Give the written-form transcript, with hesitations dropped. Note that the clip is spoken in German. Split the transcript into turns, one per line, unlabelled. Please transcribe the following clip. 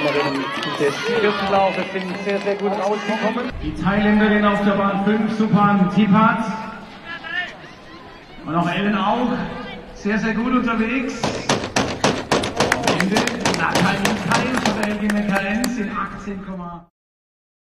Teilnehmerinnen des vierten Laufes sind sehr, sehr gut rausgekommen.
Die Thailänderin auf der Bahn 5, Supan Tipat. Und auch Ellen auch. Sehr, sehr gut unterwegs. Ende Natalie Kai von der LG Meckerenz in 18,8.